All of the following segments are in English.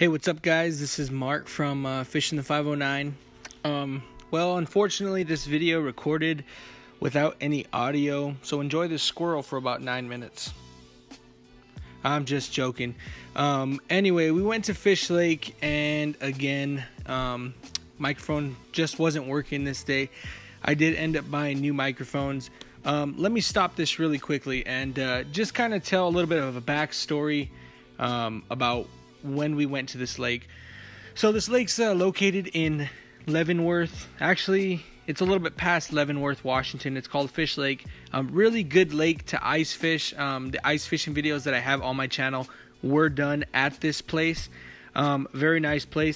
Hey, what's up, guys? This is Mark from Fishing the 509. Well, unfortunately, this video recorded without any audio, so enjoy this squirrel for about 9 minutes. I'm just joking. Anyway, we went to Fish Lake, and again, microphone just wasn't working this day. I did end up buying new microphones. Let me stop this really quickly and just kind of tell a little bit of a backstory about when we went to this lake. So this lake's located in Leavenworth. Actually, it's a little bit past Leavenworth, Washington. It's called Fish Lake. Really good lake to ice fish. The ice fishing videos that I have on my channel were done at this place. Very nice place.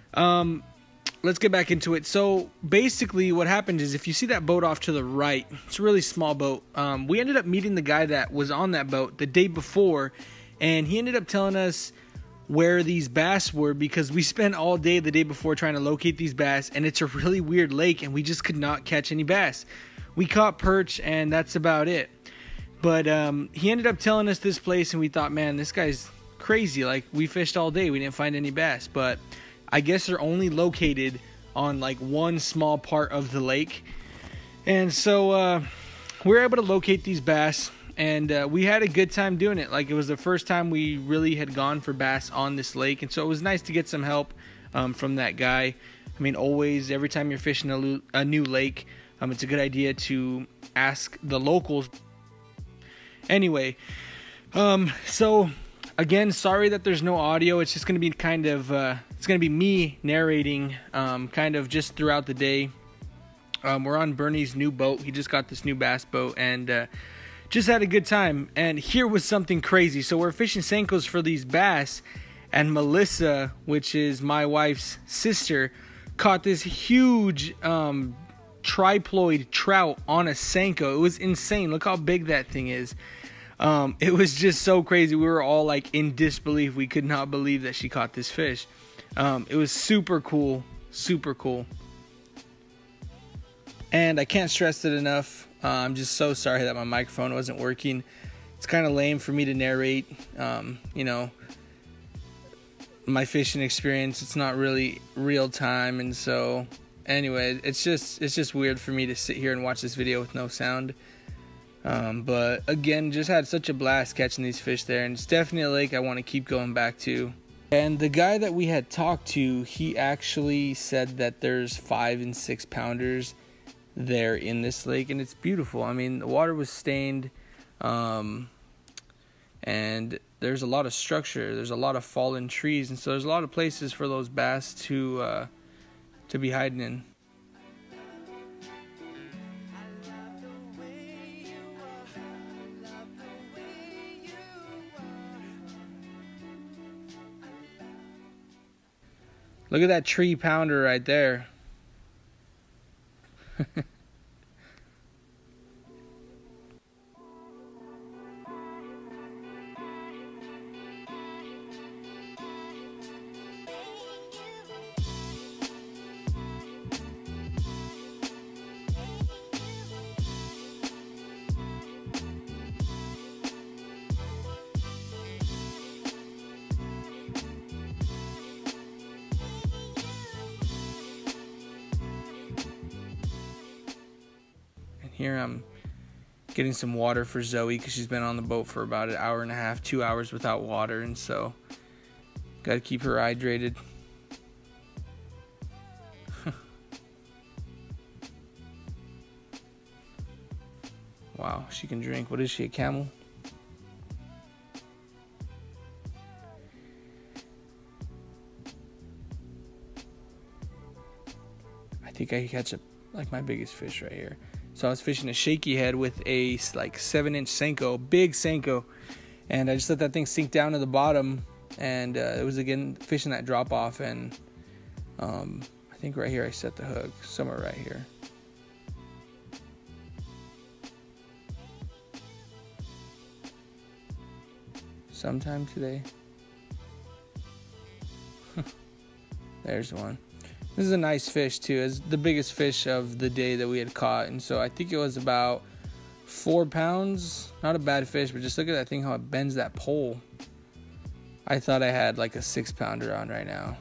Let's get back into it. So basically what happened is, if you see that boat off to the right, it's a really small boat. We ended up meeting the guy that was on that boat the day before, and he ended up telling us where these bass were, because we spent all day the day before trying to locate these bass, and it's a really weird lake and we just could not catch any bass. We caught perch and that's about it. But he ended up telling us this place, and we thought, man, this guy's crazy. Like, we fished all day, we didn't find any bass. But I guess they're only located on like one small part of the lake. And so we were able to locate these bass, and we had a good time doing it. Like, it was the first time we really had gone for bass on this lake, and so it was nice to get some help from that guy. I mean, always, every time you're fishing a new lake, it's a good idea to ask the locals. Anyway, so again, sorry that there's no audio. It's just going to be kind of, it's going to be me narrating kind of just throughout the day. We're on Bernie's new boat. He just got this new bass boat, and just had a good time. And here was something crazy. So we're fishing Senkos for these bass, and Melissa, which is my wife's sister, caught this huge triploid trout on a Senko. It was insane. Look how big that thing is. It was just so crazy. We were all like in disbelief. We could not believe that she caught this fish. It was super cool. Super cool. And I can't stress it enough. I'm just so sorry that my microphone wasn't working. It's kind of lame for me to narrate, you know, my fishing experience. It's not really real time, and so anyway, it's just weird for me to sit here and watch this video with no sound. But again, just had such a blast catching these fish there, and it's definitely a lake I want to keep going back to. And the guy that we had talked to, he actually said that there's 5 and 6 pounders there in this lake, and it's beautiful. I mean, the water was stained, and there's a lot of structure. There's a lot of fallen trees, and so there's a lot of places for those bass to be hiding in. Look at that tree pounder right there. Here I'm getting some water for Zoe, because she's been on the boat for about an hour and a half, 2 hours without water, and so gotta keep her hydrated. Wow, she can drink. What is she, a camel? I think I catch like my biggest fish right here. So I was fishing a shaky head with a like 7-inch Senko, big Senko, and I just let that thing sink down to the bottom, and it was again fishing that drop off, and I think right here I set the hook, somewhere right here. Sometime today. There's one. This is a nice fish too. It's the biggest fish of the day that we had caught, and so I think it was about 4 pounds. Not a bad fish, but just look at that thing, how it bends that pole. I thought I had like a 6-pounder on right now.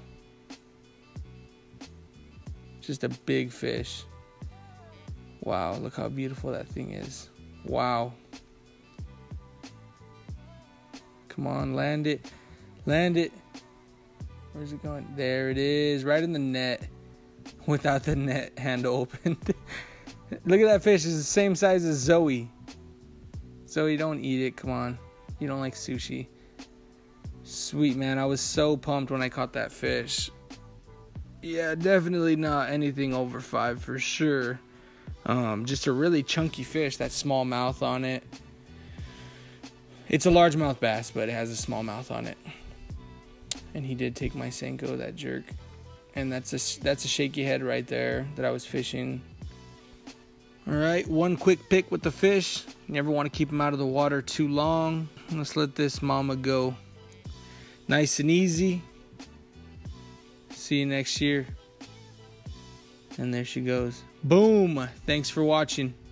Just a big fish. Wow, look how beautiful that thing is. Wow. Come on, land it. Land it. Where's it going? There it is, right in the net without the net handle opened. Look at that fish. It's the same size as Zoe. Zoe, don't eat it. Come on. You don't like sushi. Sweet, man. I was so pumped when I caught that fish. Yeah, definitely not anything over 5 for sure. Just a really chunky fish. That small mouth on it. It's a largemouth bass, but it has a small mouth on it. And he did take my Senko, that jerk. And that's a shaky head right there that I was fishing. Alright, one quick pick with the fish. You never want to keep them out of the water too long. Let's let this mama go. Nice and easy. See you next year. And there she goes. Boom! Thanks for watching.